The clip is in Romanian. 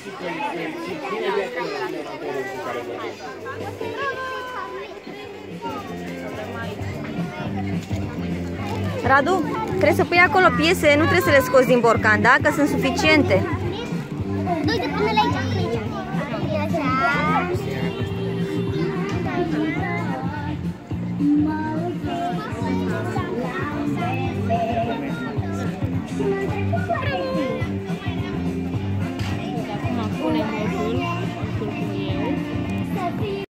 Radu, trebuie să pui acolo piese, nu trebuie să le scoți din borcan, da? Că sunt suficiente. Uite, până la aici.